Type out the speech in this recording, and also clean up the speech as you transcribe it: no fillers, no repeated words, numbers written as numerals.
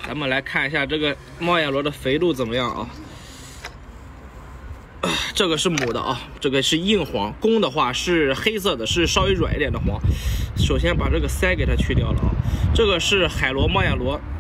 咱们来看一下这个猫眼螺的肥度怎么样啊？这个是母的啊，这个是硬黄，公的话是黑色的，是稍微软一点的黄。首先把这个鳃给它去掉了啊。这个是海螺猫眼螺。